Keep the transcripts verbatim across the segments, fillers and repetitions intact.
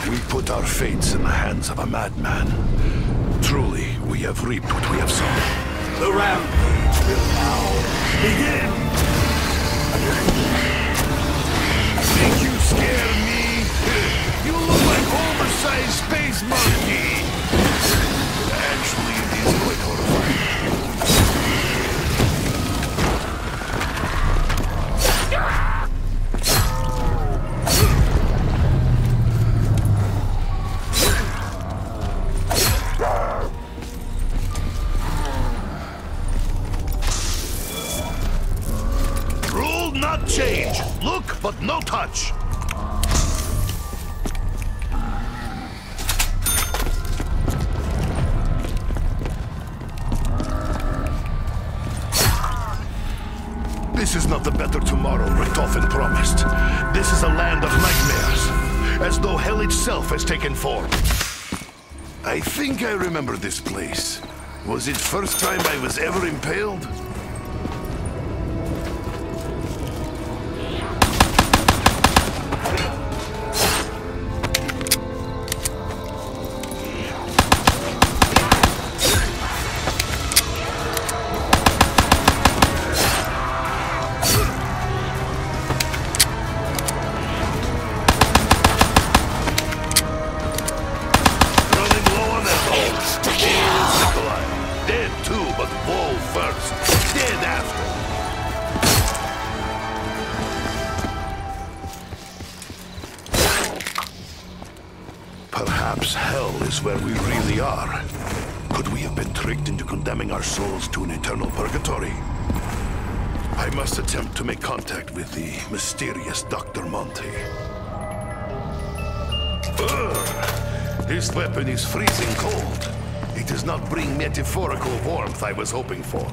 We put our fates in the hands of a madman. Truly, we have reaped what we have sown. The rampage will now begin! Think you scare me? You look like oversized space monkey! Actually, it is quite horrifying. Rule not change. Look, but no touch. This is not the better tomorrow Richtofen promised. This is a land of nightmares, as though hell itself has taken form. I think I remember this place. Was it first time I was ever impaled? Perhaps hell is where we really are. Could we have been tricked into condemning our souls to an eternal purgatory? I must attempt to make contact with the mysterious Doctor Monty. Ugh. His weapon is freezing cold. It does not bring metaphorical warmth I was hoping for.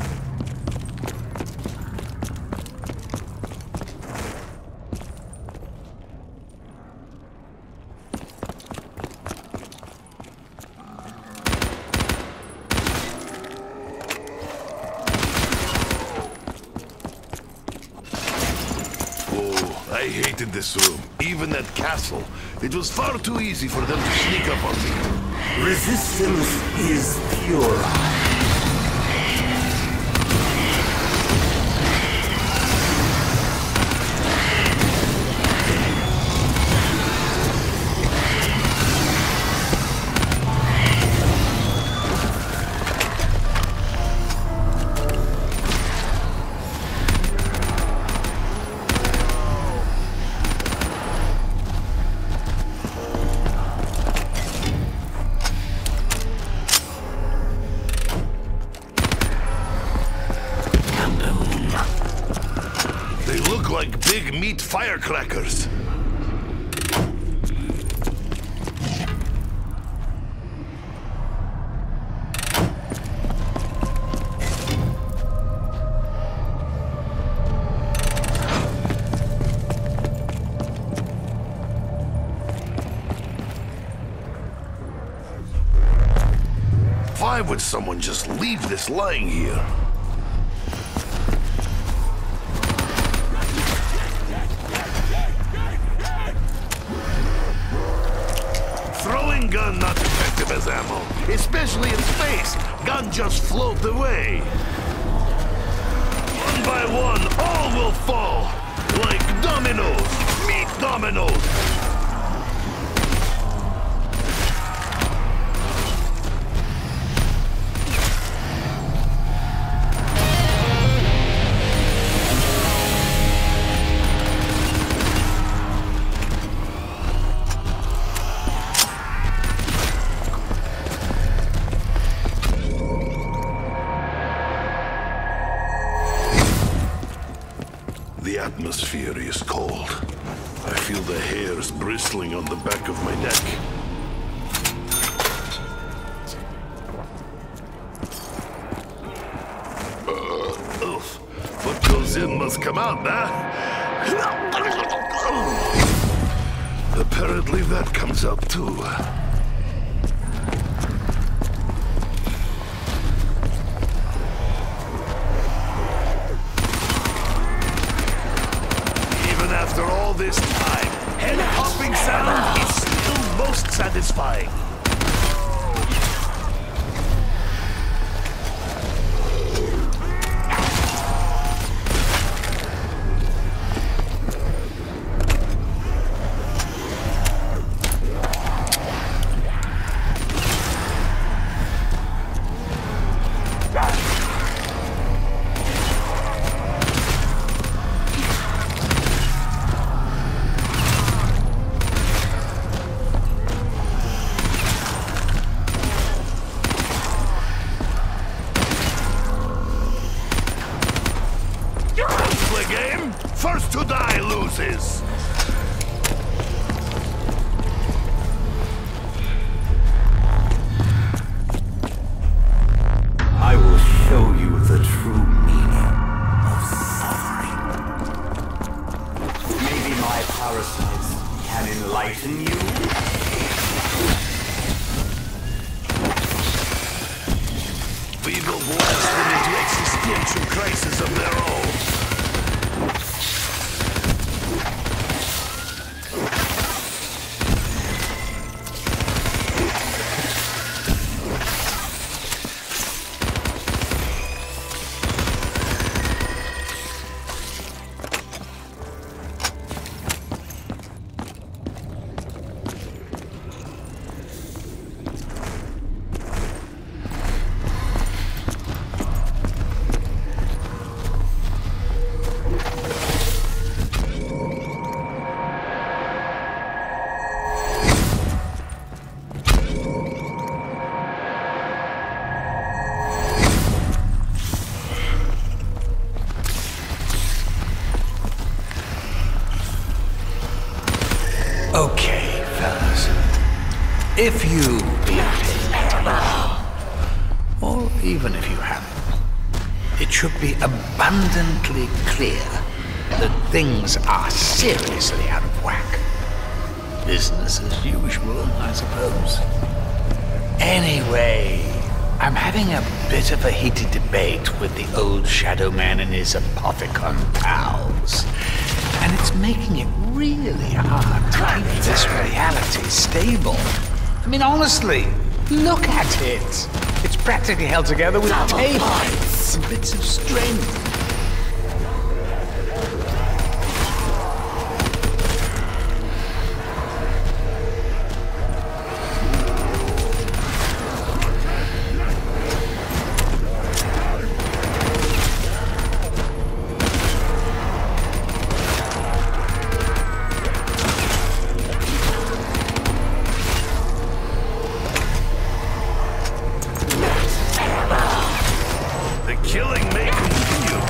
I hated this room, even that castle. It was far too easy for them to sneak up on me. Resistance is pure. Like big meat firecrackers. Why would someone just leave this lying here? Gun not effective as ammo, especially in space. Gun just float away. One by one, all will fall, like dominoes, meat dominoes. The atmosphere is cold. I feel the hairs bristling on the back of my neck. Uh, oof. What goes in must come out, huh? Apparently that comes out too. After all this time, head-popping sound is still satisfying. Game? First to die loses. I will show you the true meaning of suffering. Maybe my parasites can enlighten you? We will blast them into existential crises of their own. Okay, fellas. If you believe it, or even if you haven't, it should be abundantly clear that things are seriously out of whack. Business as usual, I suppose. Anyway, I'm having a bit of a heated debate with the old Shadow Man and his Apothicon pals. And it's making it really hard to keep this reality stable. I mean, honestly, look at it. It's practically held together with tape and bits of string. Killing may continue,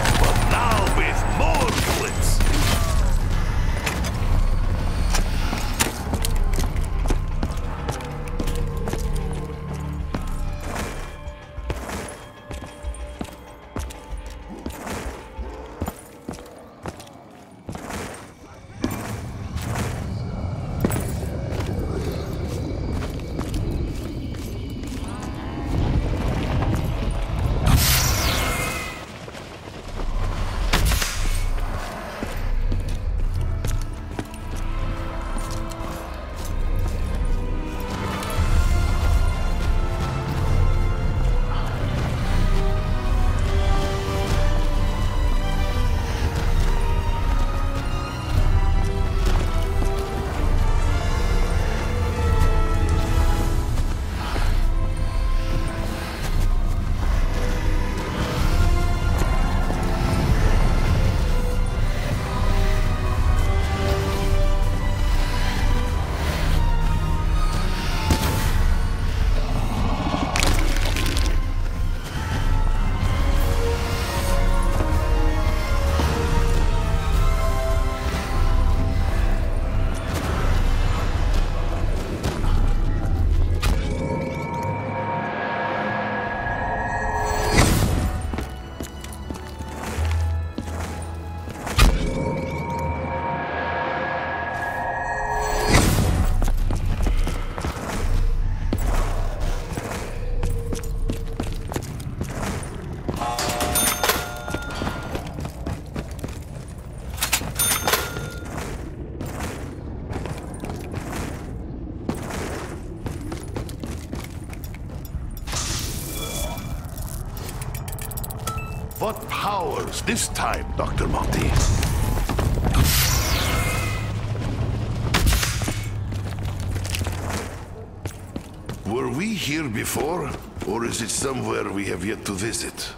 What powers this time, Doctor Monty? Were we here before, or is it somewhere we have yet to visit?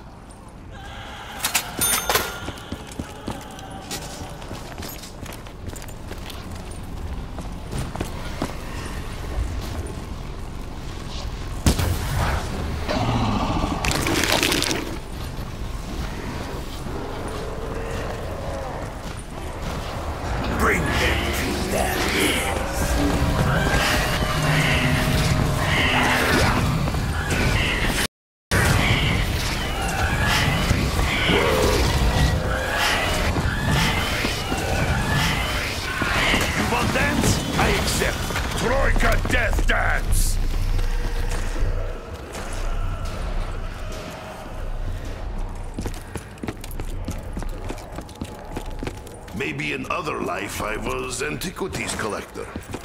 Maybe in other life I was antiquities collector.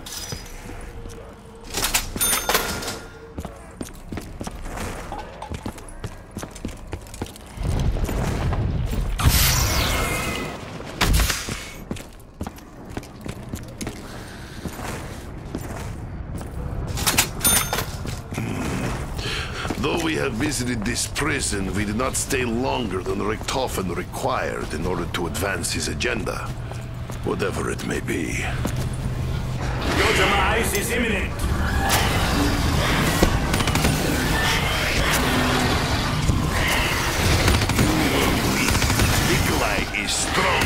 Though we have visited this prison, we did not stay longer than Richtofen required in order to advance his agenda, whatever it may be. Your demise is imminent. Nikolai is strong.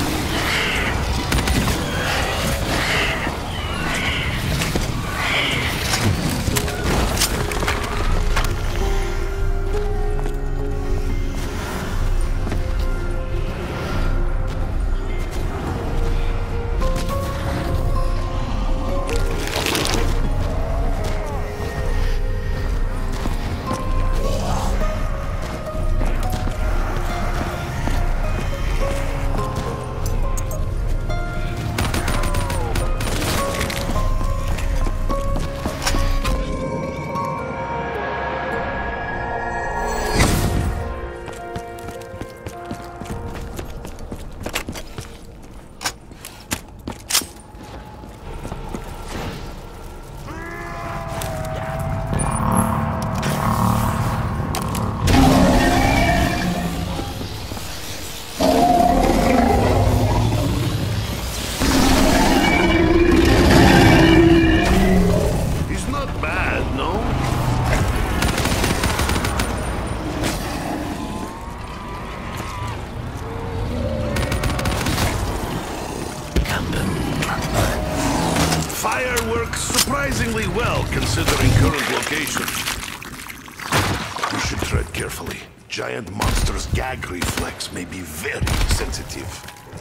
Surprisingly well, considering current location. You should tread carefully. Giant monster's gag reflex may be very sensitive.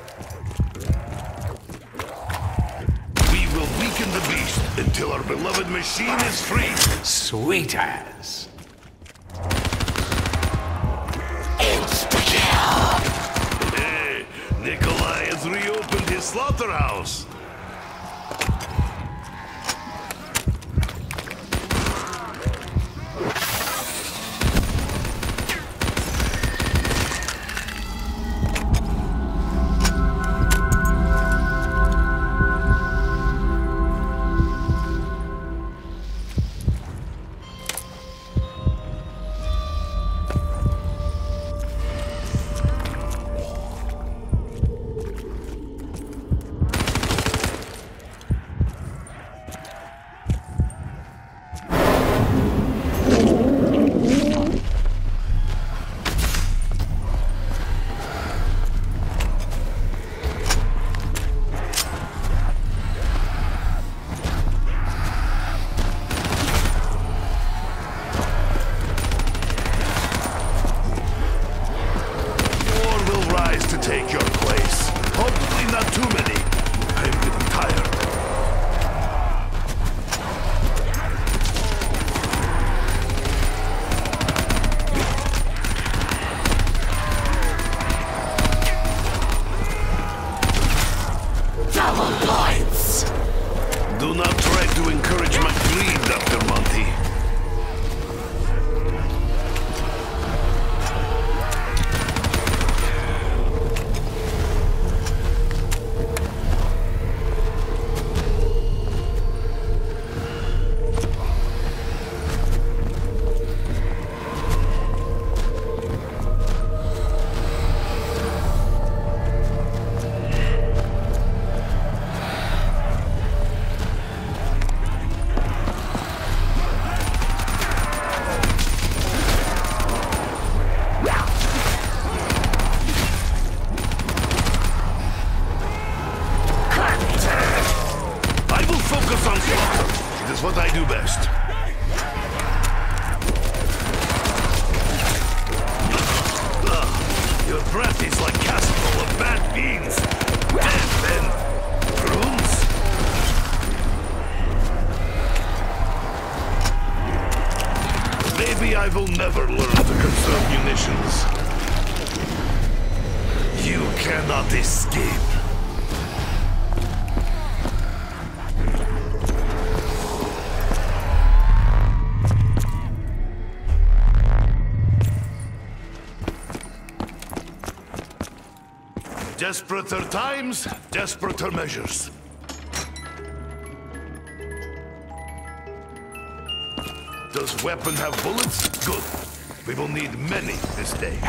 We will weaken the beast until our beloved machine is free. Sweet as. Hey, Nikolai has reopened his slaughterhouse. Take your place. Hopefully not too many. I'm getting tired. Double points. Do not try to encourage my greed, Doctor Monty. what I do best. Ugh, your breath is like casserole of bad beans. Death and prunes. Maybe I will never learn to conserve munitions. You cannot escape. Desperater times, desperater measures. Does weapon have bullets? Good. We will need many this day.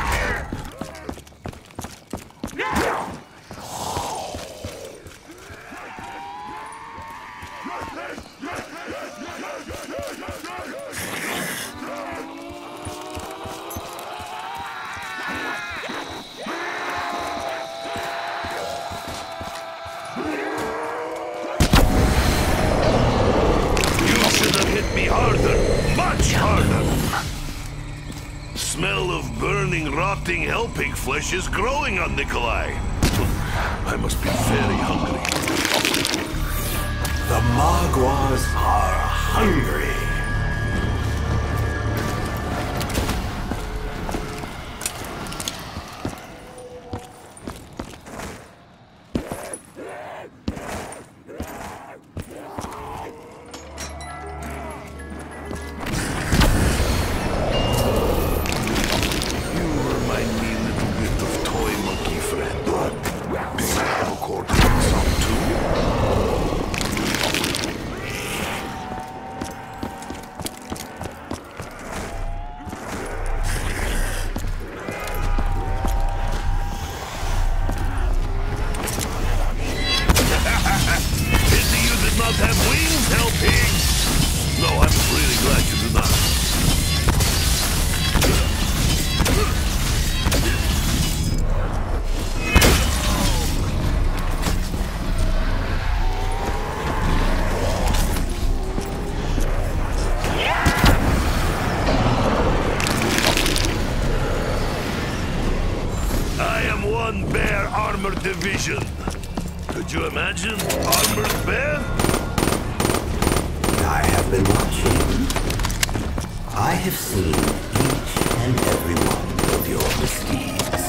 Rotting helping flesh is growing on Nikolai. I must be very hungry. The Magwars are hungry. Division. Could you imagine? Armored bear? I have been watching. I have seen each and every one of your misdeeds.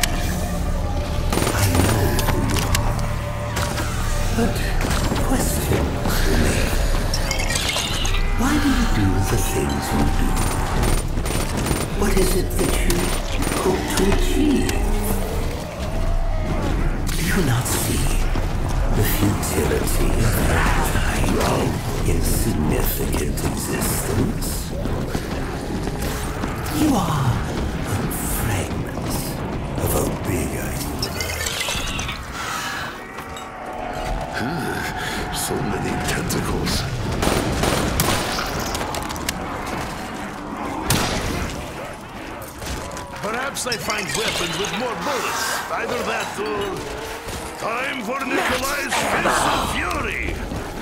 I know who you are. But questions remain. Why do you do the things you do? What is it that you hope to achieve? Do you not see the futility of that tiny, insignificant existence? You are but fragments of a bigger universe. So many tentacles. Perhaps I find weapons with more bullets. Either that or... time for Nikolai's Fist of Fury!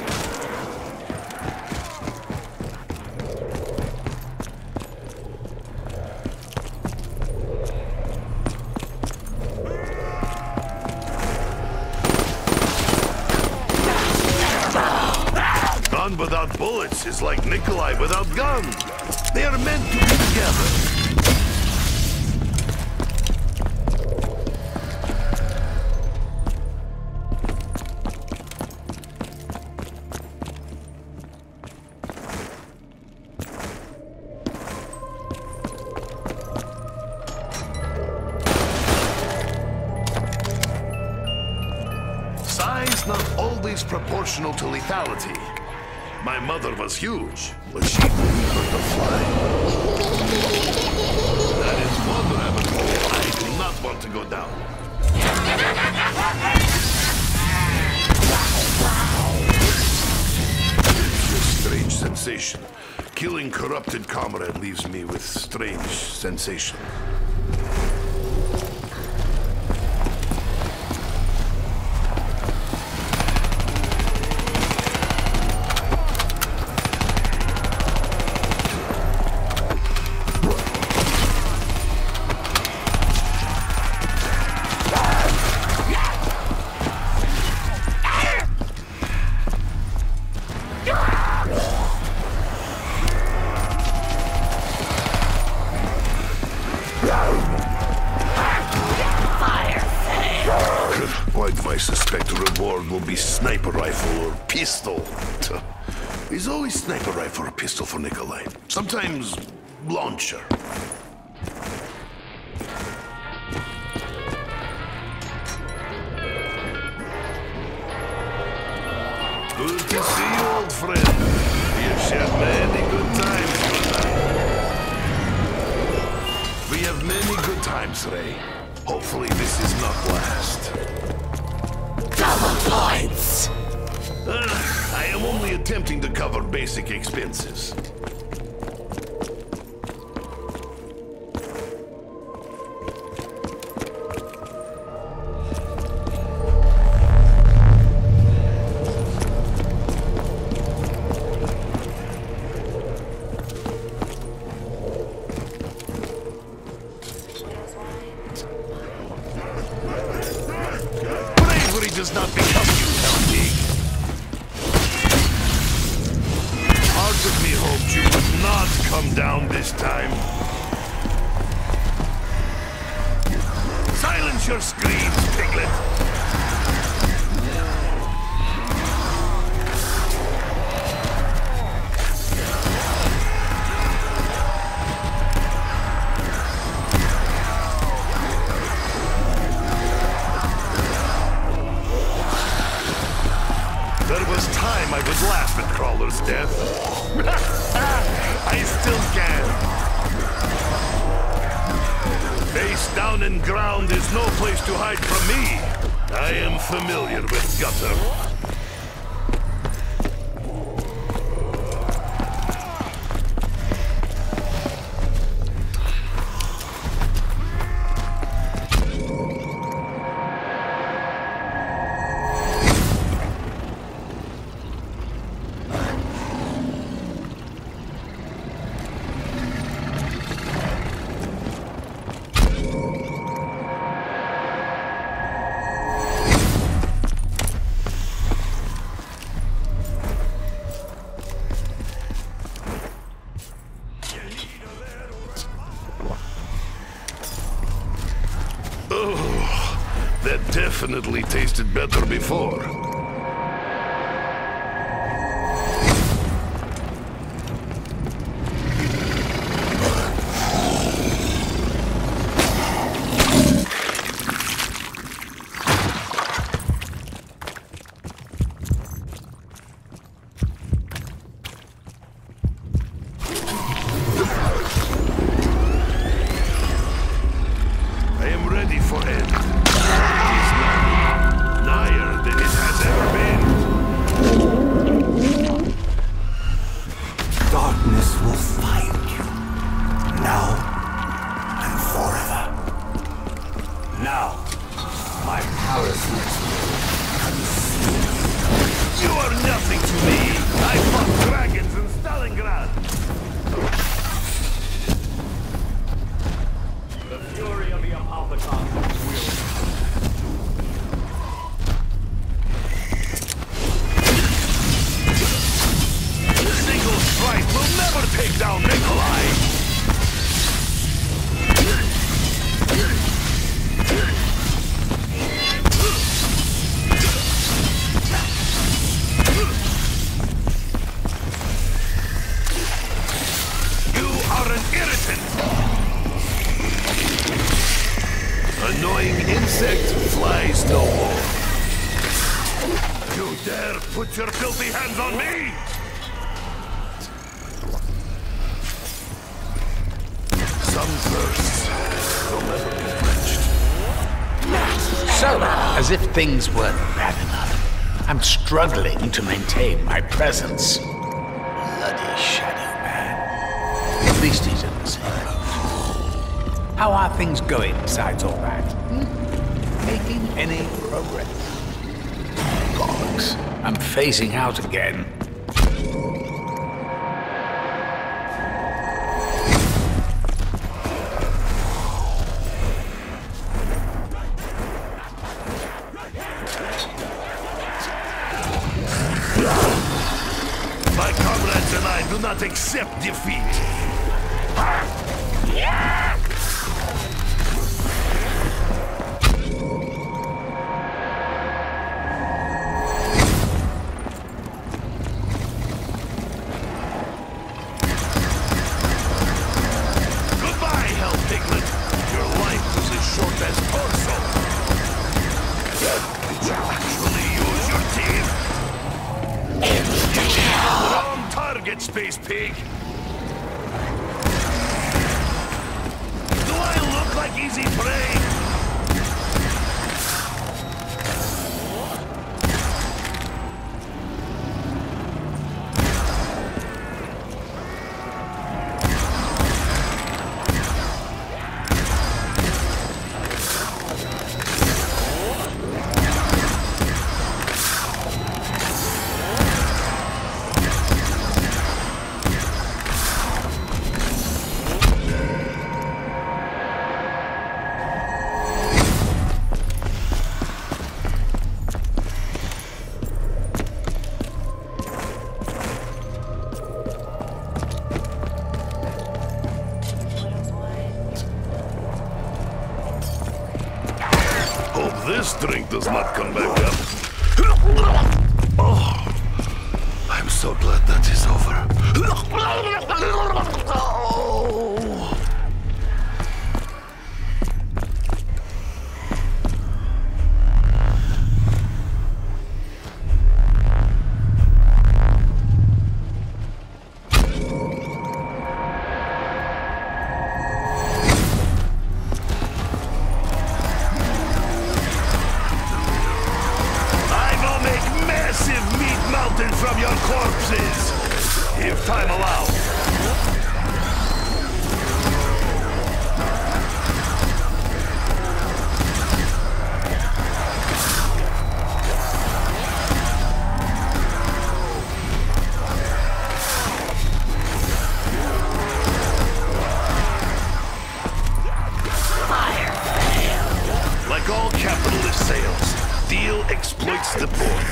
Gun without bullets is like Nikolai without gun. They are meant to be together. Not always proportional to lethality. My mother was huge, but she couldn't hurt a fly. That is one rabbit hole I do not want to go down. It's a strange sensation. Killing corrupted comrade leaves me with strange sensation. reward will be sniper rifle or pistol. There's always sniper rifle or pistol for Nikolai. Sometimes launcher. Good to see you, old friend. We have shared many good times, brother. We have many good times, Ray. Hopefully this is not last. Double points! Uh, I am only attempting to cover basic expenses. Does not become you, Helmig. Part of me hoped you would not come down this time. Silence your screams, Piglet. I would laugh at Crawler's death. I still can. Face down and ground is no place to hide from me. I am familiar with gutter. That definitely tasted better before. I am ready for end. Darkness will find you, now and forever. Now, my parasites will consume you. You are nothing to me! I fought dragons in Stalingrad! The fury of the Apothicon will Strike will never take down Nikolai! You are an irritant! Annoying insect flies no more. You dare put your filthy hands on me? Some thirsts will never be quenched. So, as if things weren't bad enough, I'm struggling to maintain my presence. Bloody Shadow Man. At least he's in the same boat. How are things going besides all that? Hmm? Making any progress? Bollocks. I'm phasing out again. My comrades and I do not accept defeat. face, pig! Do I look like easy prey? This drink does not come back up. Oh, I'm so glad that is over. From your corpses, if time allows. Fire. Like all capitalist sales, deal exploits the poor.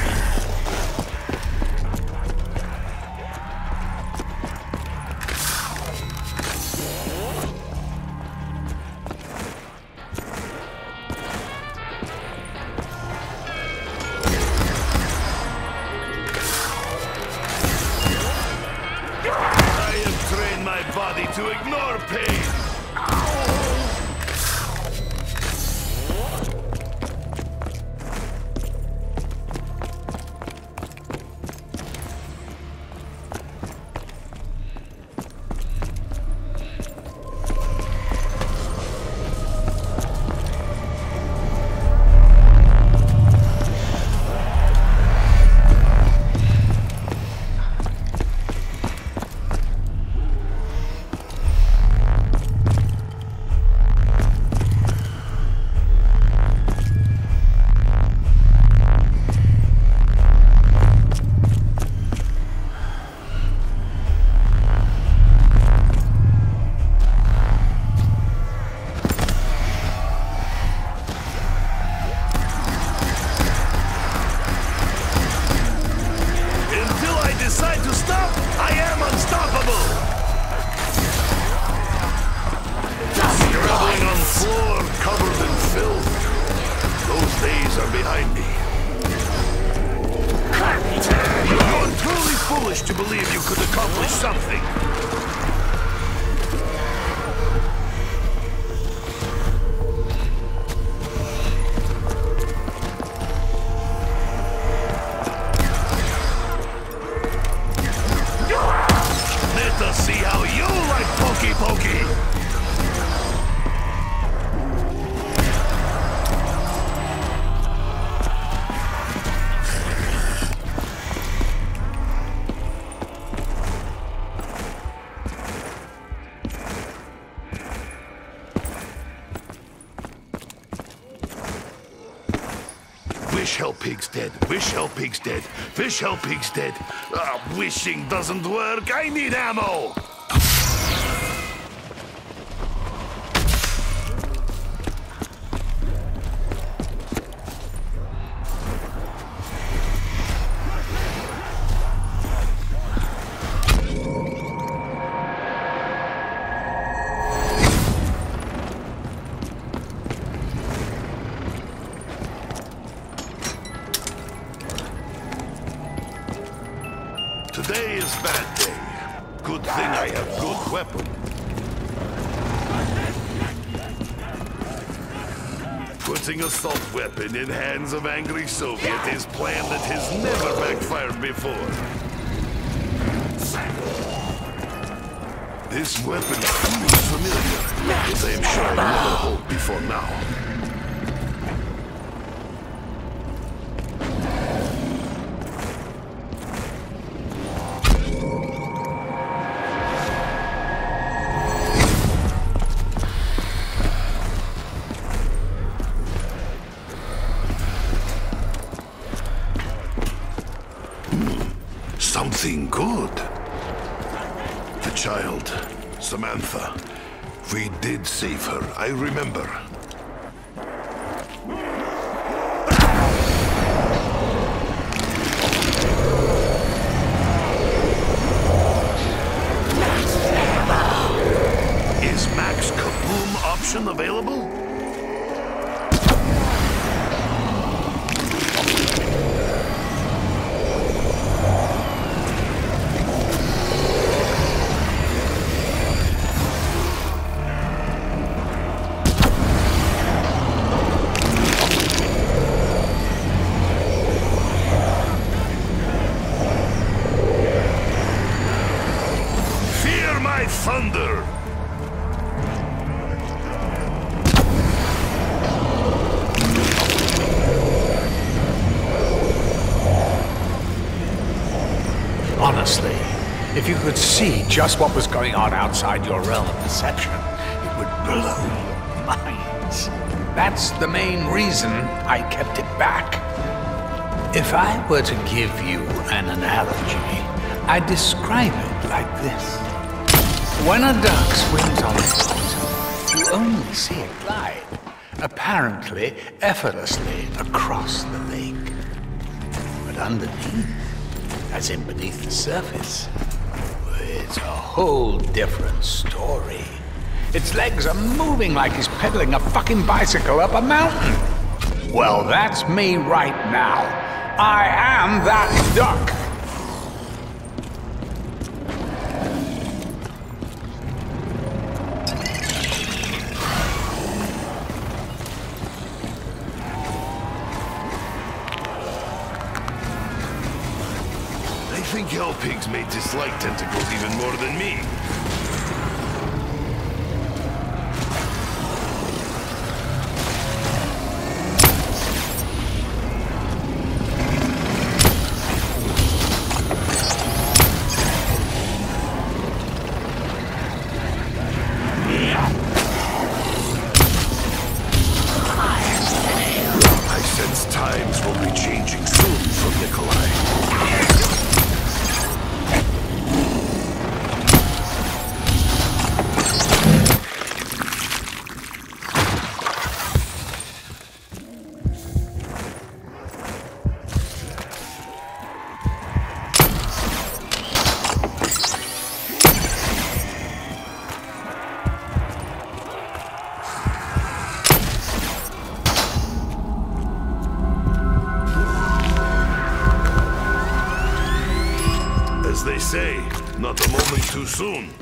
Body to ignore pain. To believe you could accomplish something. Let us see how you like pokey pokey. Wish hell pig's dead. Wish hell pig's dead. Wish hell pig's dead. Ah, wishing doesn't work. I need ammo. Today is bad day. Good thing I have good weapon. Putting assault weapon in hands of angry Soviet is plan that has never backfired before. This weapon feels familiar, as I am sure I never hold before now. Something good. The child, Samantha. We did save her, I remember. Is Max Kaboom option available? Thunder! Honestly, if you could see just what was going on outside your realm of perception, it would blow your minds. That's the main reason I kept it back. If I were to give you an analogy, I'd describe it like this. When a duck swims on the water, you only see it glide, apparently effortlessly across the lake. But underneath, as in beneath the surface, it's a whole different story. Its legs are moving like he's pedaling a fucking bicycle up a mountain. Well, that's me right now. I am that duck. I think hell pigs may dislike tentacles even more than me. I sense times will be changing soon from Nikolai. As they say, not a moment too soon.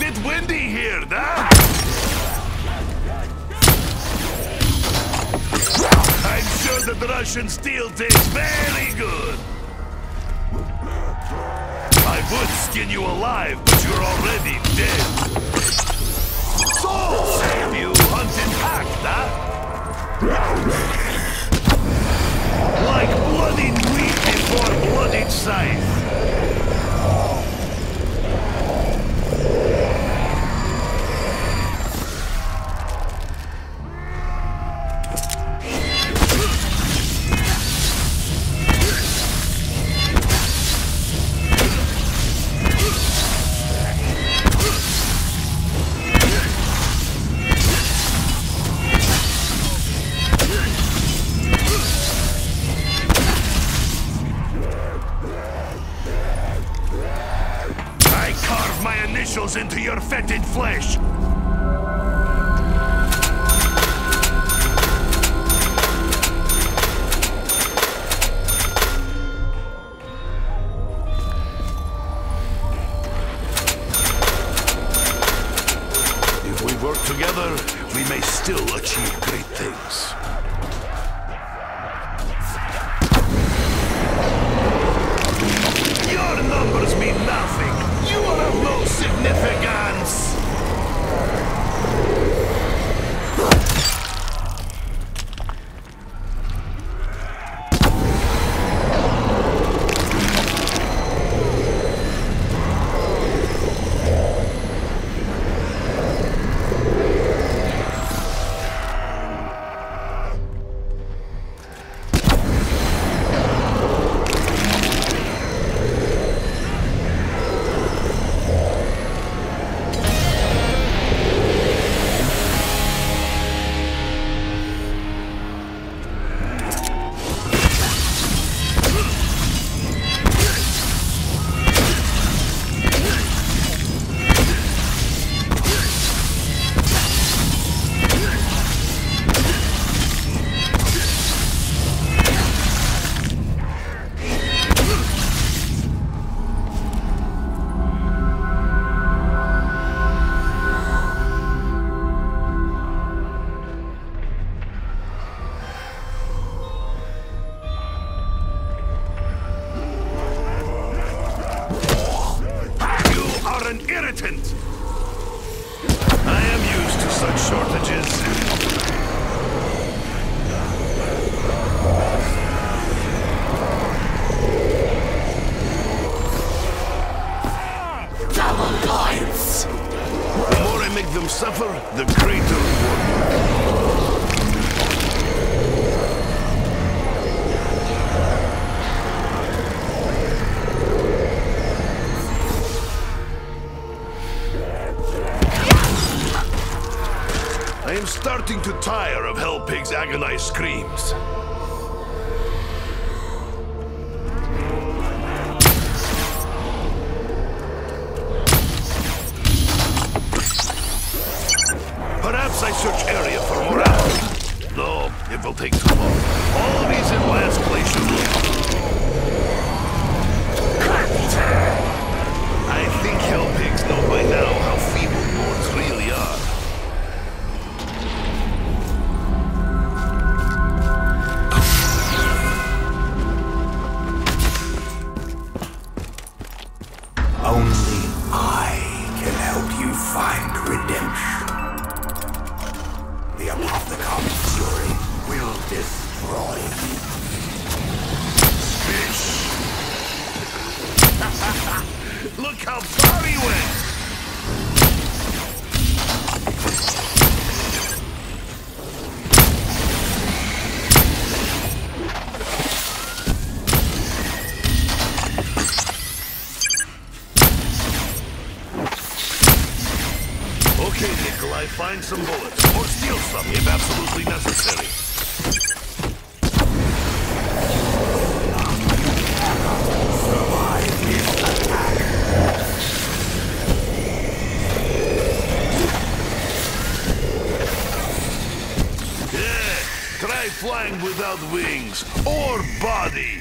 bit windy here, nah? I'm sure that the Russian steel tastes very good. I would skin you alive, but you're already dead. So, you hunt in pack, huh? Like bloodied wheat before bloodied scythe. Into your fetid flesh. If we work together, we may still achieve great things. Your numbers mean nothing. You are of no significance! An irritant! I am used to such shortages. Double points! The more I make them suffer, the greater reward. I am starting to tire of Hellpig's agonized screams. Perhaps I search area for more ammo. No, it will take too long. All these in last place should look. I think Hellpigs know by now how feeble lords really are. Only I can help you find redemption. The Apothecon Fury will destroy you. Fish! Look how far he went! Okay, Nikolai, find some bullets, or steal some if absolutely necessary. Survive this attack. Yeah, try flying without wings, or body.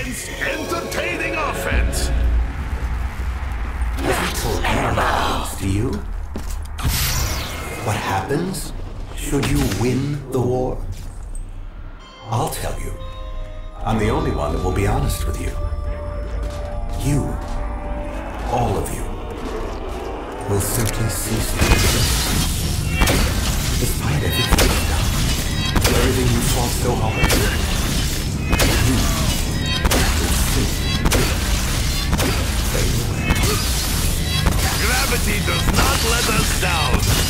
defense, entertaining offense. Little happens to you. What happens should you win the war? I'll tell you. I'm the only one that will be honest with you. You, all of you, will simply cease to exist. Despite everything you've done, everything you fought so hard for, you will simply fade away. Gravity does not let us down.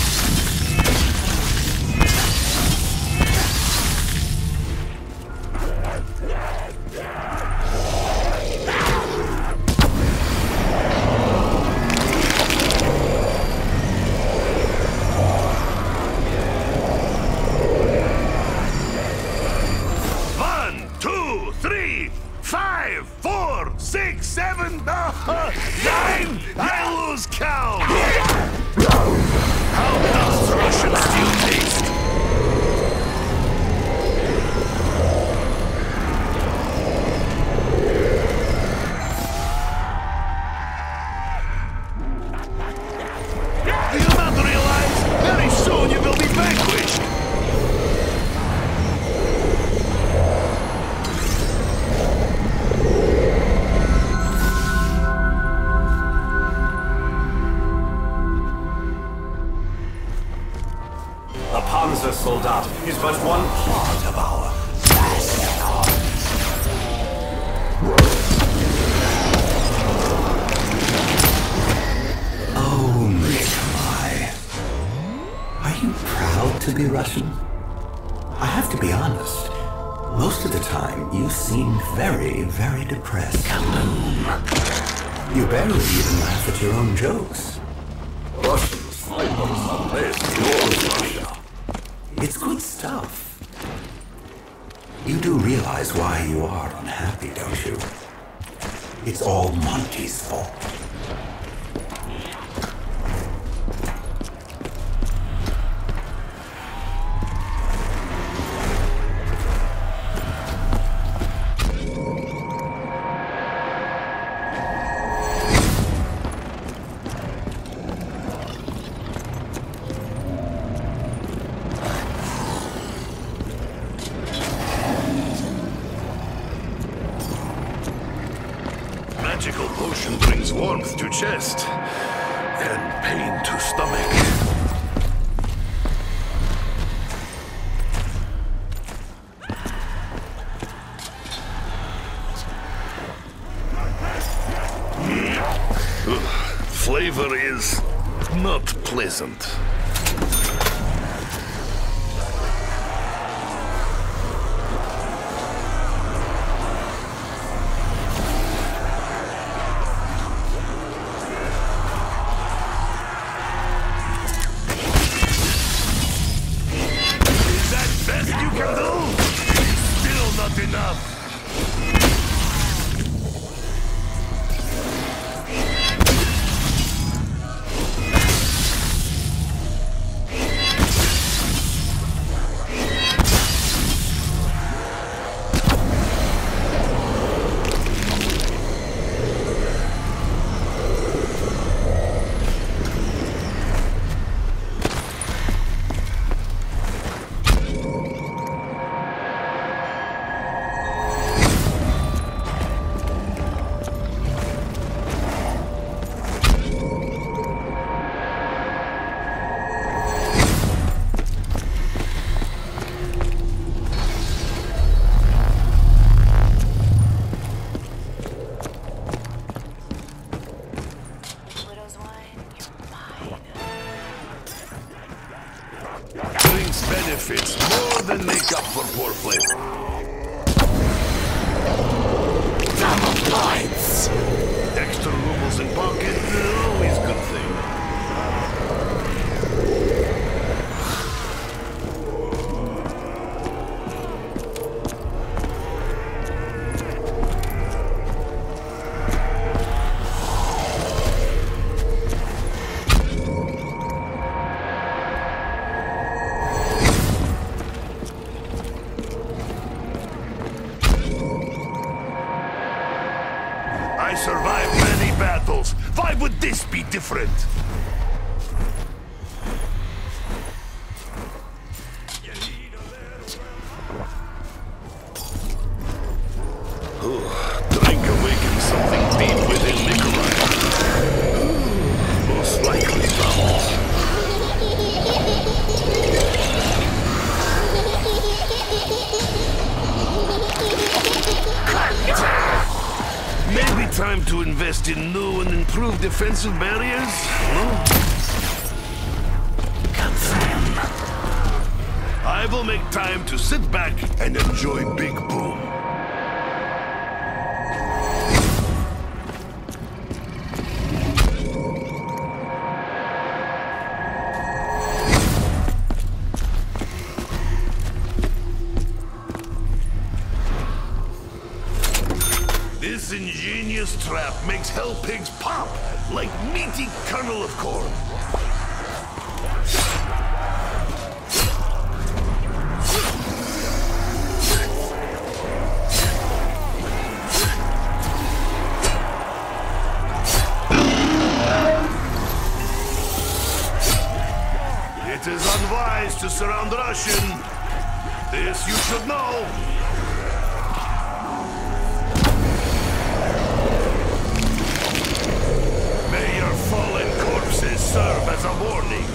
One, two, three, five, four, six, seven, uh, nine! I lose count! How does Russian stew taste? Do you not realize? Very soon you will be vanquished! The Panzersoldat is but one part of our vast army. Oh, Nikolai. Are you proud to be Russian? I have to be honest. Most of the time, you seem very, very depressed. You barely even laugh at your own jokes. Russians fight for some place beyond Russia. It's good stuff. You do realize why you are unhappy, don't you? It's all Monty's fault. Magical potion brings warmth to chest and pain to stomach. Ugh, flavor is not pleasant. Best you can do? Still not enough. I survived many battles. Why would this be different? Drink awakens something deep within Nikolai. Most likely bound. Maybe time to invest in new and improved defensive barriers? No? Confirm. I will make time to sit back and enjoy Big Boom. This ingenious trap makes hell pigs pop like meaty kernel of corn. It is unwise to surround Russian. This you should know. Fallen corpses serve as a warning.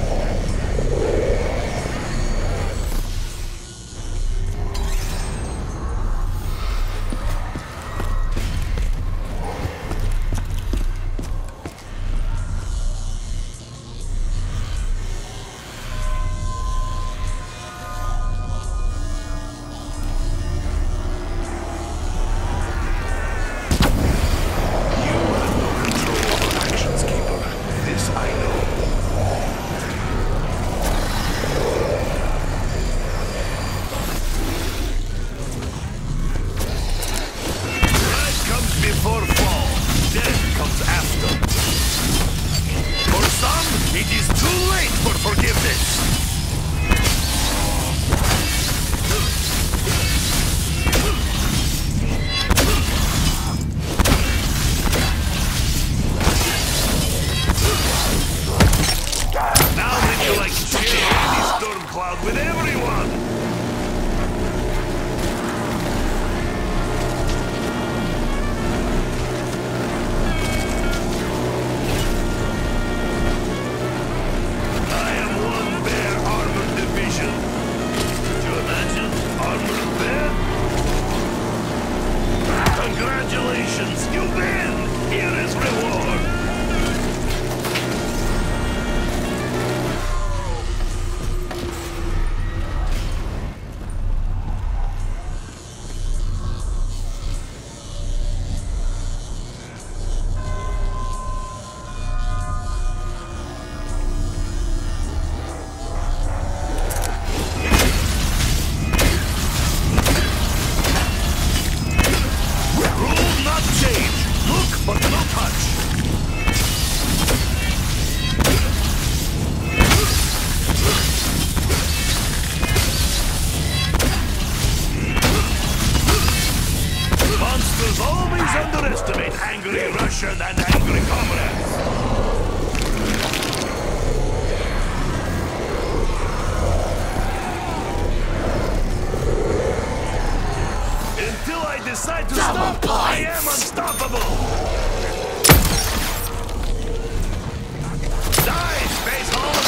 Before fall, death comes after. For some, it is too late for forgiveness. Now would you like to share the storm cloud with everyone? Congratulations, you win! Here is reward! But no touch! Monsters always underestimate angry Russian and angry comrades! Until I decide to stop, I am unstoppable! Die, Space Hulk!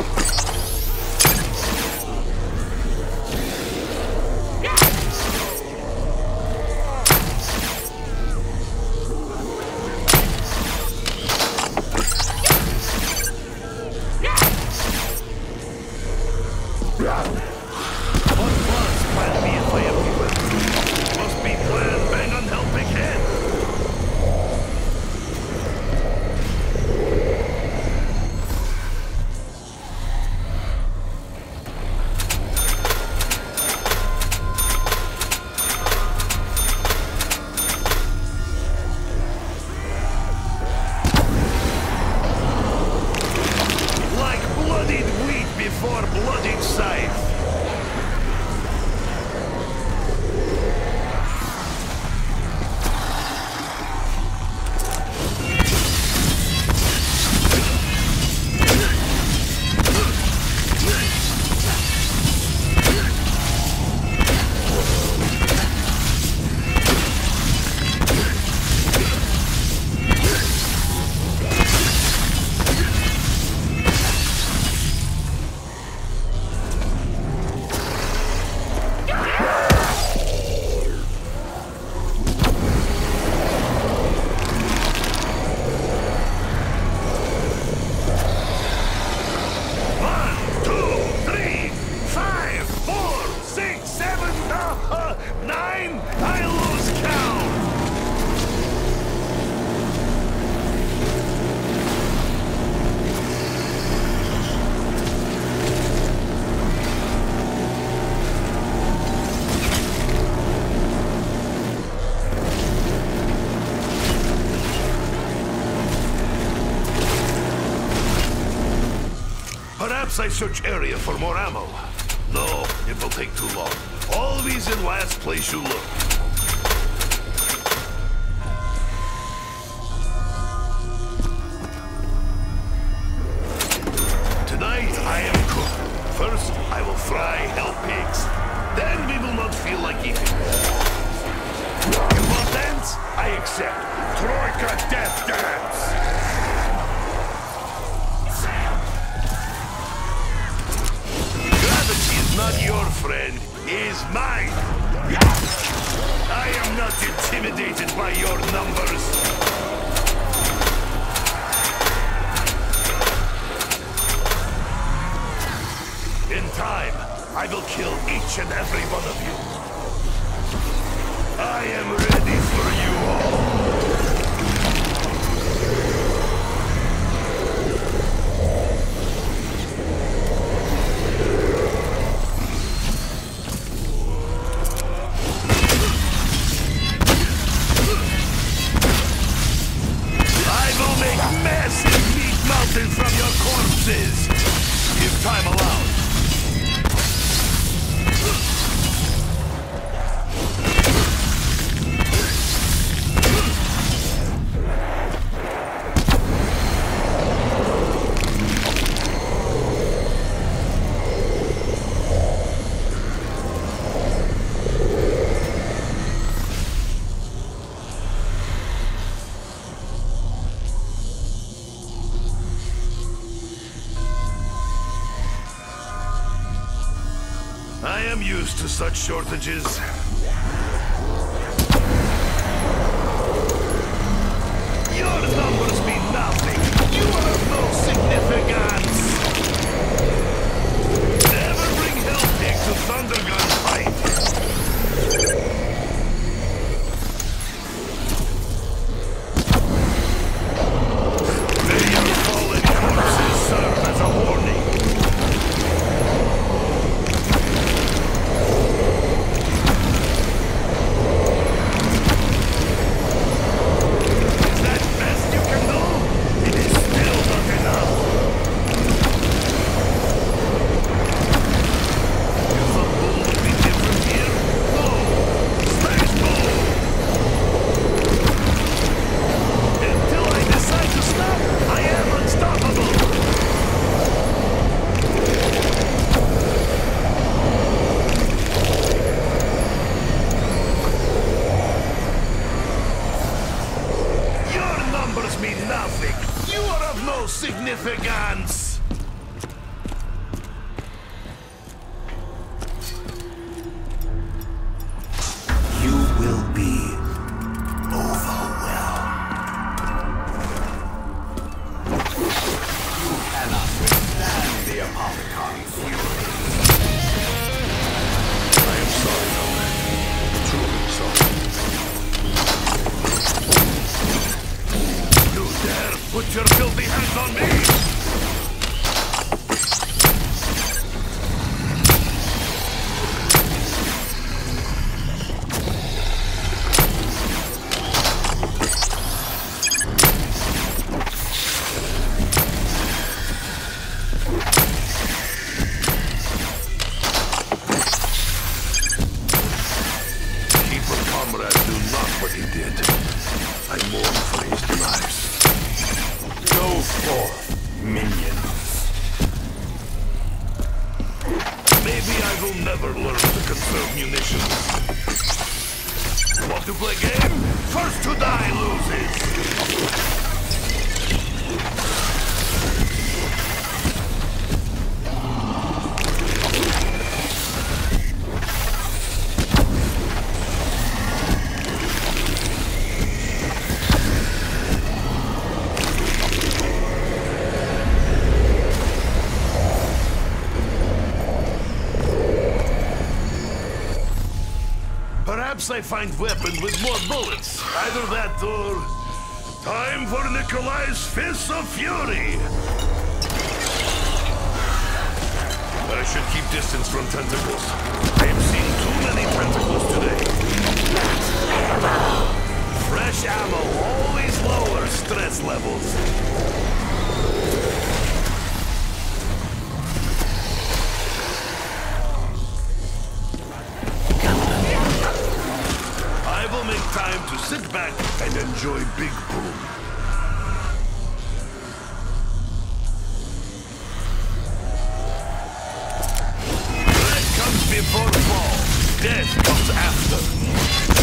What was Plan B if I ever will? Must be Plan Bang on Hell Big Head! Perhaps I search area for more ammo. No, it will take too long. Always in last place you look. Tonight I am cook. First, I will fry hell pigs. Then we will not feel like eating. You want dance? I accept. Troika Death Dance! Gravity is not your friend, is mine. I am not intimidated by your numbers. In time, I will kill each and every one of you. I am ready for you all. I will make massive meat mountains from your corpses, if time allows. I am used to such shortages. Your numbers mean nothing. You are of no significance. Never bring Hellpig to Thundergun fight. May your fallen corpses serve as a warning. Significance! You will be overwhelmed. You cannot withstand the Apothicon fury. I am sorry, Nomad. Truly sorry. You dare put your filthy hands on me! Keeper Comrade knew not what he did. I mourn for his demise. Go forth, minions. Maybe I will never learn to conserve munitions. Want to play game? First to die loses! Perhaps I find weapon with more bullets. Either that or... time for Nikolai's Fists of Fury! I should keep distance from tentacles. I have seen too many tentacles today. Fresh ammo always lowers stress levels. sit back and enjoy Big Boom. Bread comes before fall. Death comes after.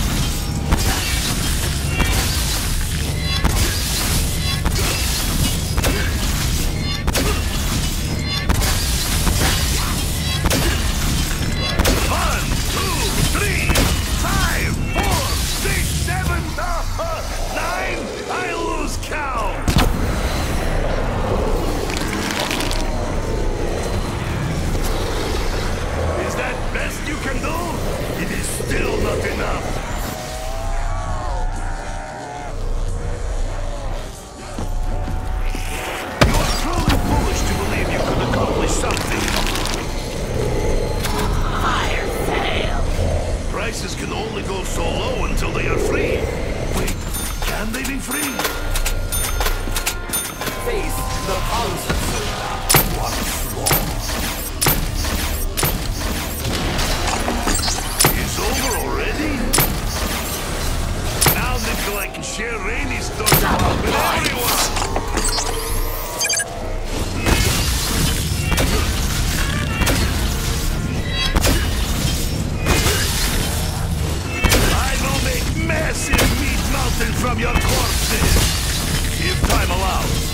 From your corpses, if time allows.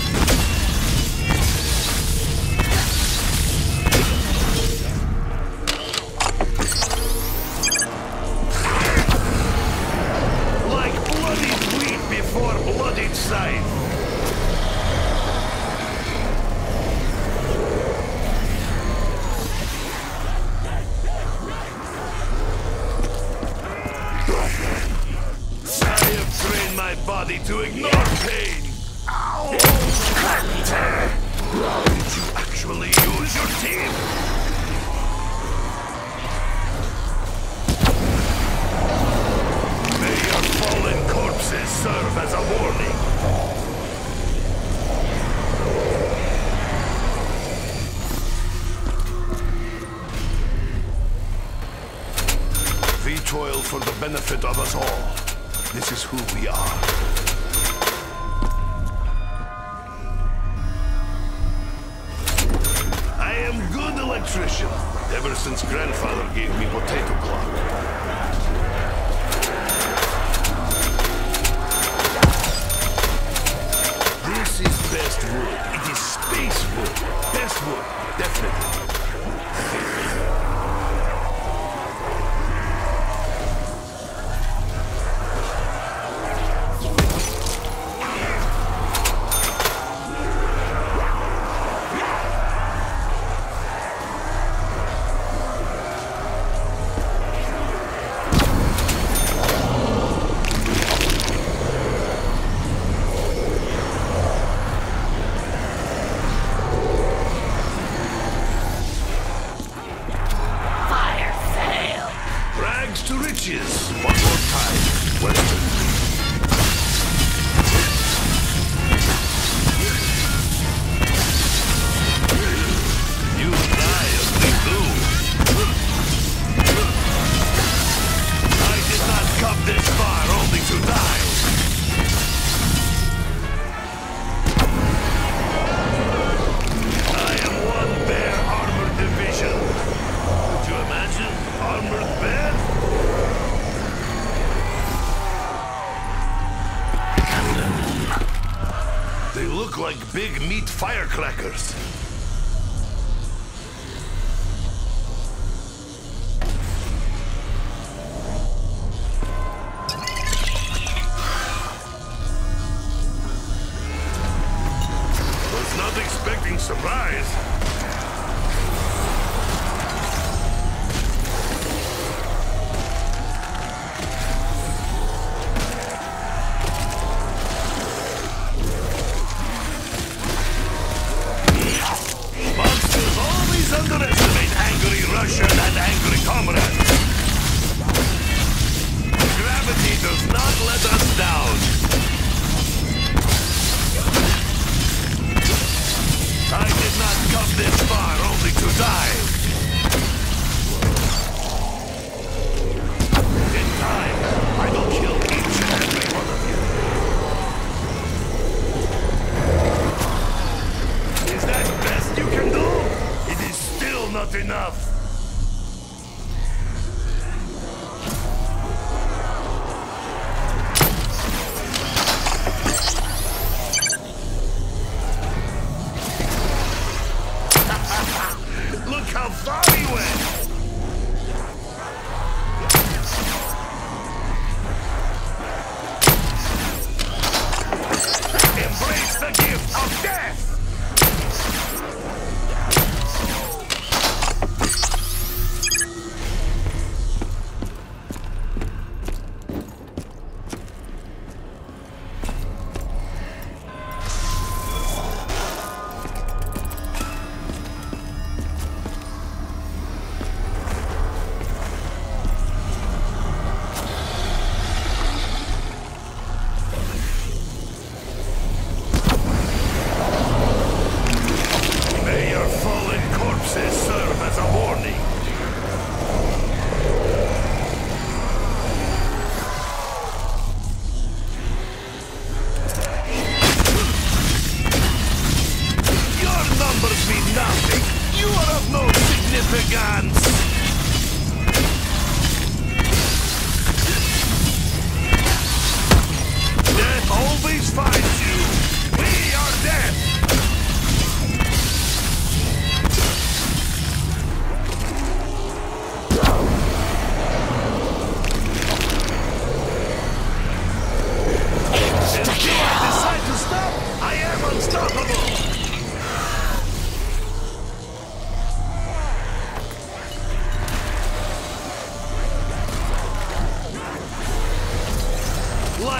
Like bloodied wheat before bloodied scythe. Body to ignore pain. Ow! Did you actually use your team? May your fallen corpses serve as a warning. We toil for the benefit of us all. This is who we are. I am good electrician, ever since grandfather gave me potato clock. This is best wood. It is space wood. Best wood, definitely. To riches. One more time. Western. You die as we do. I did not come this far only to die. I am one bear armored division. Could you imagine? Armored bear? They look like big meat firecrackers. Was not expecting surprise.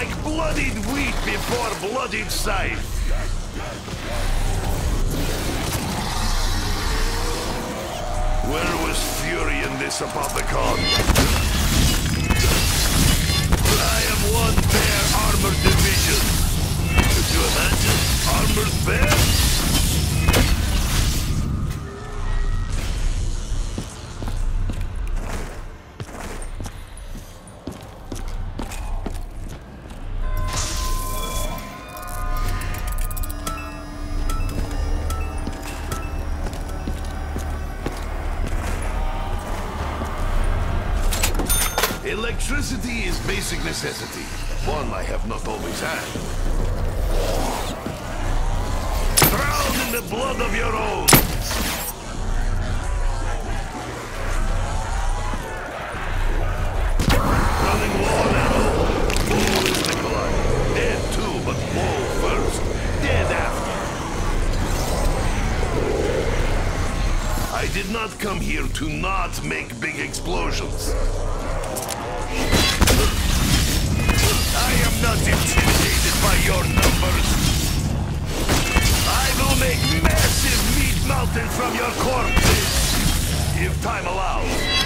like bloodied wheat before bloodied scythe. Where was fury in this Apothicon? I am one pair armored division. Could you imagine? Armored pair? Electricity is basic necessity, one I have not always had. Drown in the blood of your own! Running low on ammo. Low is Nikolai. Dead too, but low first. Dead after. I did not come here to not make big explosions. I am not intimidated by your numbers. I will make massive meat mountains from your corpses, if time allows.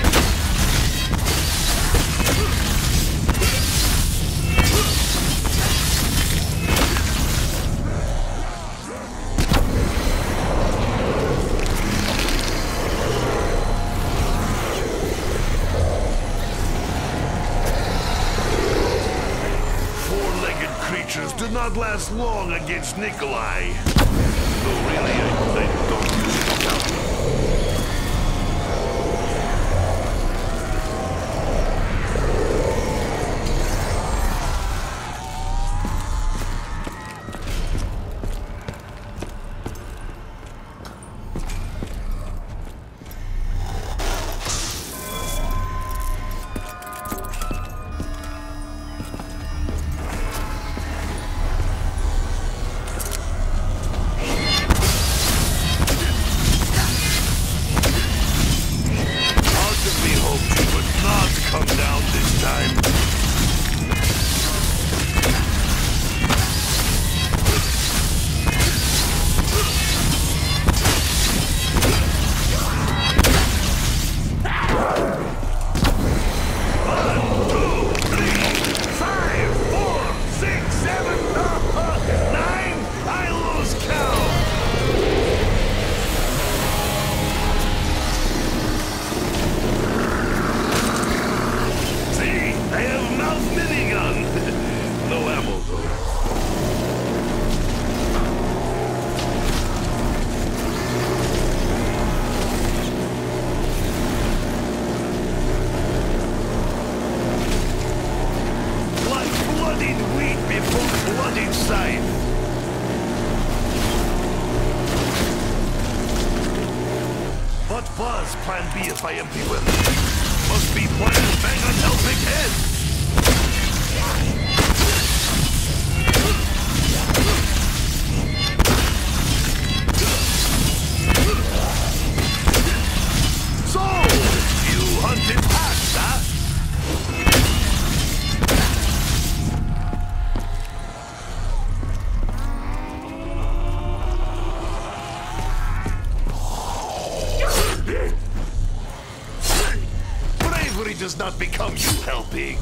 Do not last long against Nikolai. Though really, I, I don't usually count. Plan B if I empty well. Must be plan bang on helping head. So, you hunted past, huh? Does not become you, hell pig.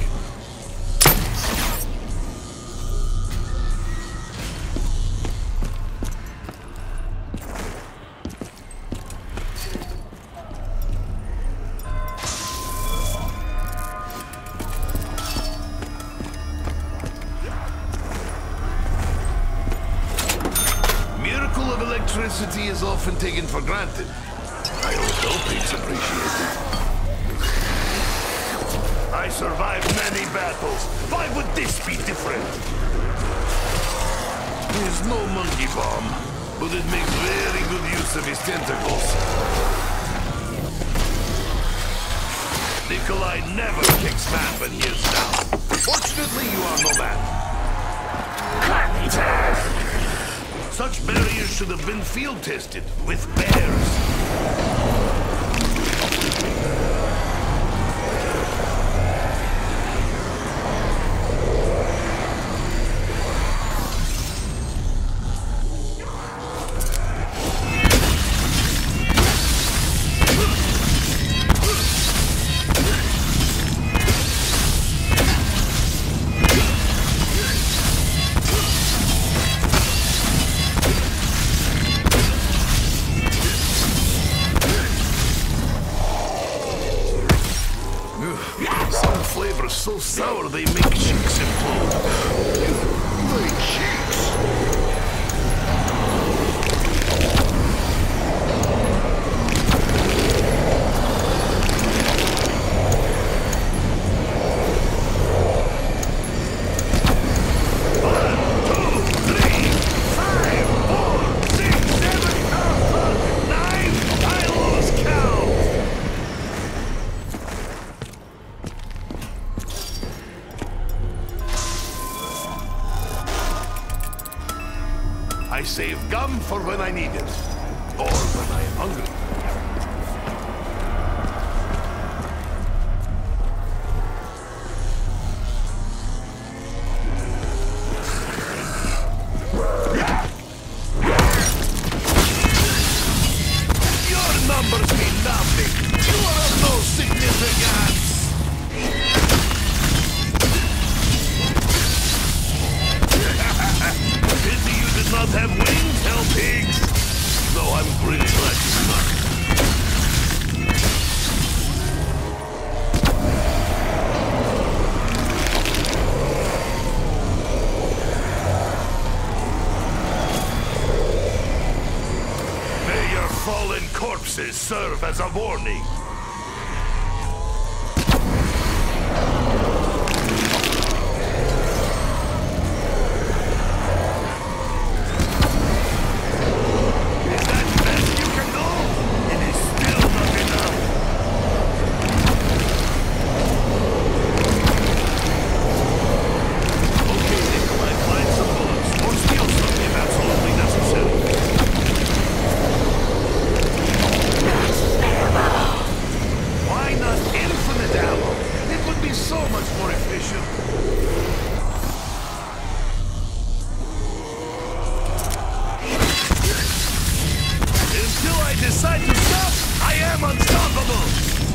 Miracle of electricity is often taken for granted. I hope hell pigs appreciate it. I survived many battles. Why would this be different? He's no monkey bomb, but it makes very good use of his tentacles. Nikolai never kicks man when he is down. Fortunately, you are no man. Such barriers should have been field tested with bears. or they make cheeks implode. My cheeks! I save gum for when I need it. Or when I am hungry. Your numbers mean nothing. You are of no significance. Pity you did not have wings, hell pigs! Though I'm really glad you're not. May your fallen corpses serve as a warning. Decide to stop, I am unstoppable!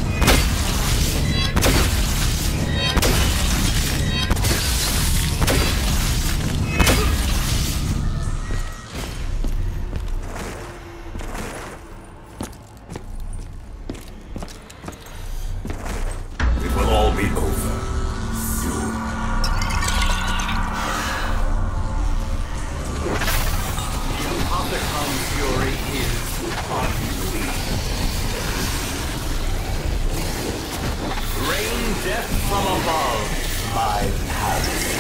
It will all be over soon. Opticon fury is unleashed. Rain death from above, my palace.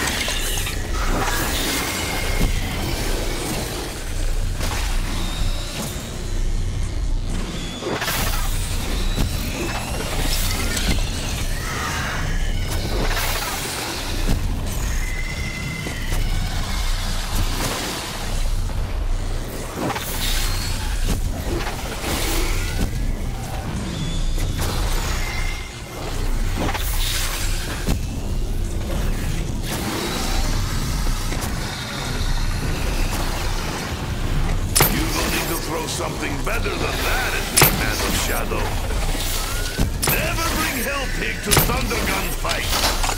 Something better than that at me, Man of Shadow. Never bring Hellpig to Thundergun fight.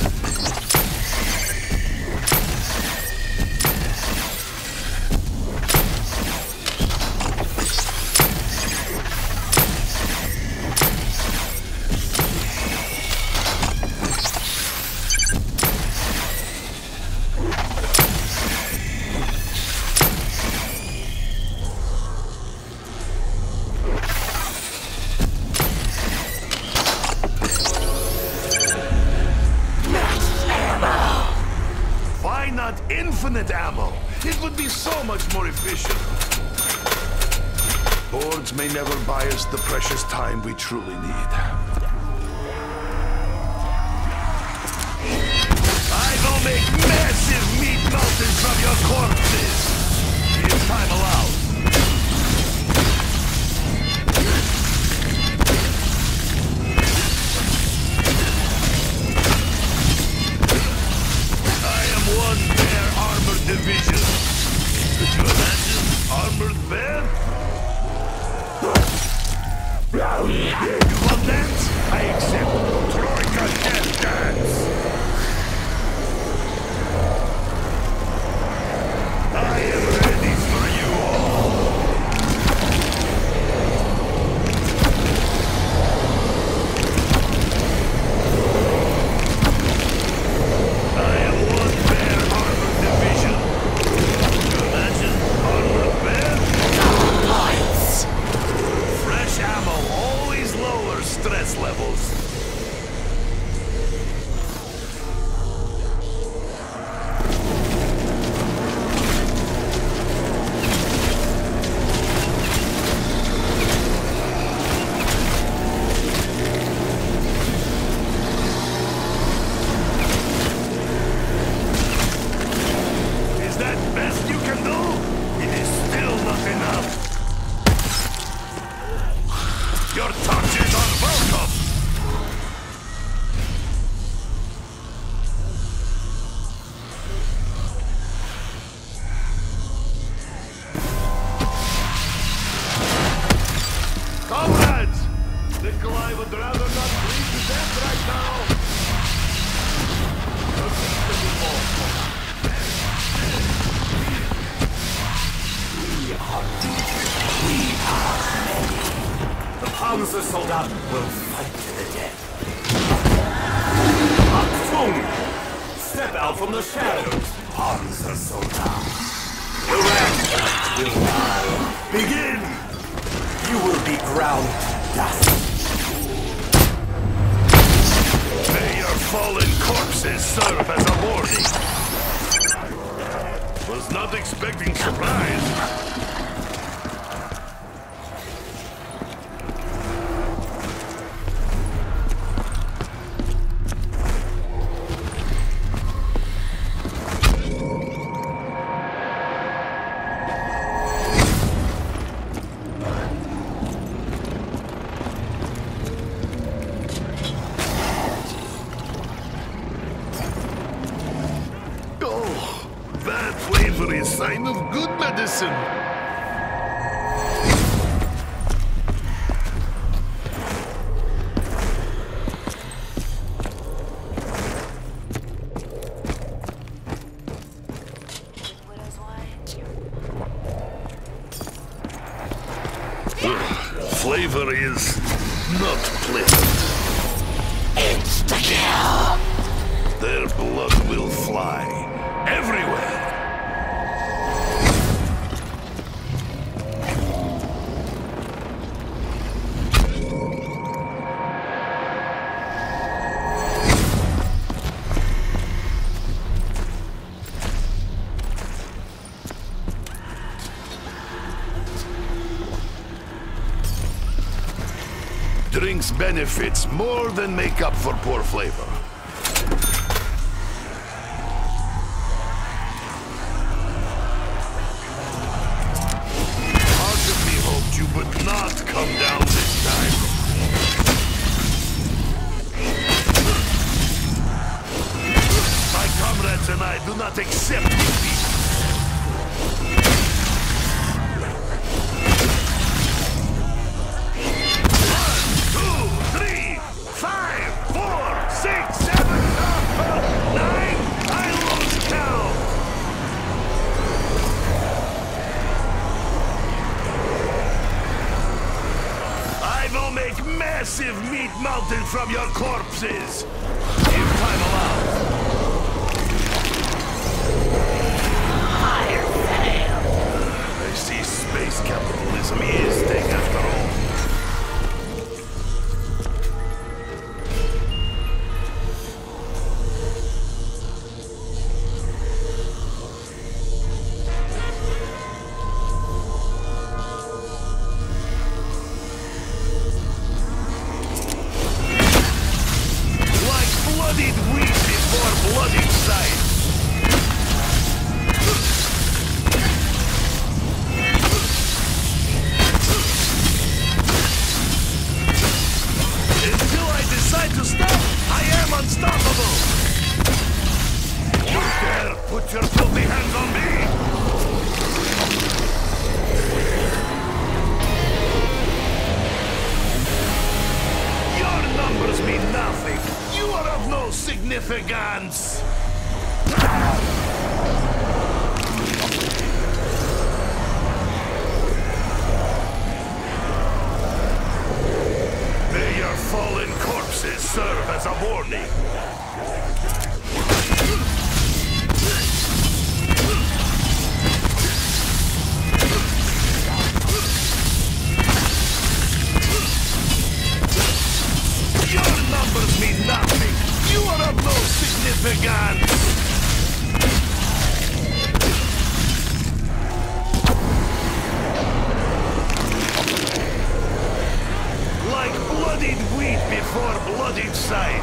Infinite ammo. It would be so much more efficient. Boards may never buy us the precious time we truly need. I will make massive meat mountains from your corpses, if time allows. Division. Could you imagine Armored Bear? You want dance? I accept. Troika Death Dance. I am ready for you all. soldat will fight to the death. Achtung! Step out from the shadows, Panzer Soldat. The rampart will die. Begin! You will be ground to dust. May your fallen corpses serve as a warning. Was not expecting surprise. Flavor is sign of good medicine. Flavor is not pleasant. Insta-kill! Their blood will fly everywhere. Drinks benefits more than make up for poor flavor. Part of me hoped you would not come down this time. My comrades and I do not accept defeat. Massive meat mountain from your corpses, if time allows. Higher fail. I see space capitalism is thing after all. Bloodied wheat before bloodied sight. Until I decide to stop, I am unstoppable. You dare put your filthy hands on me? Your numbers mean nothing. You are of no significance! May your fallen corpses serve as a warning. Your numbers mean nothing. You are of no significance! Like bloodied wheat before bloodied scythe.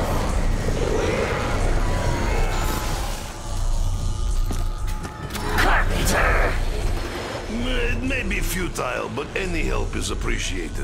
Carpenter! It may be futile, but any help is appreciated.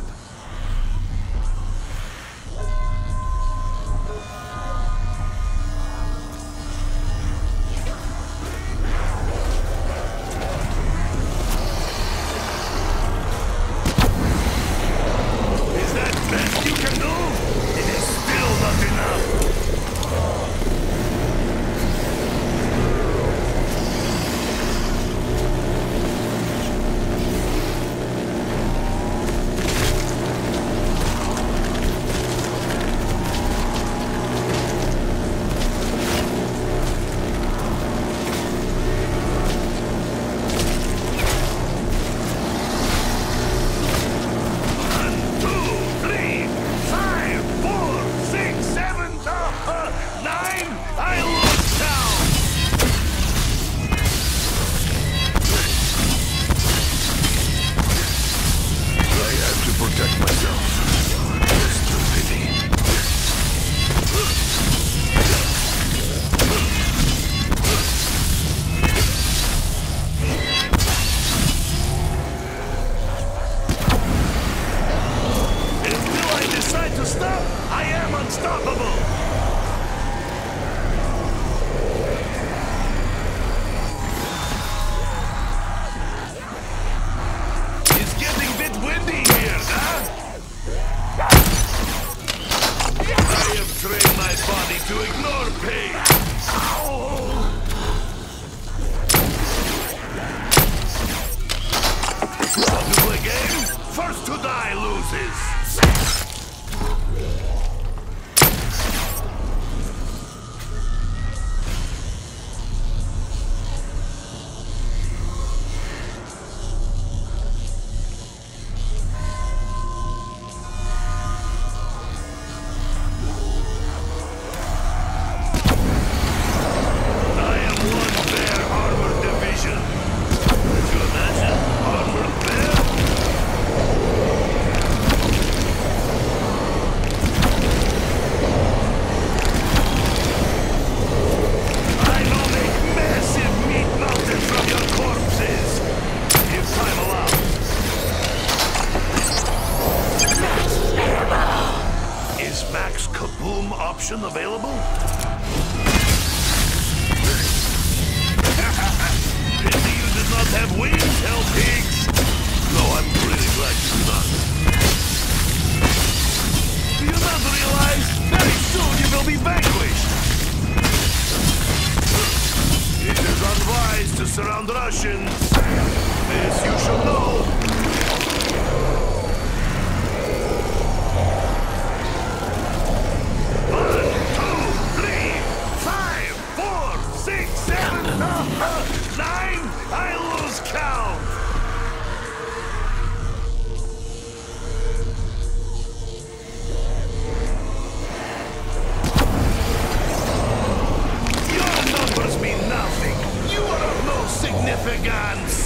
peace around Russians. This you should know. One, two, three, five, four, six, seven, nine. I lose count. Your numbers mean nothing. You are of no significance.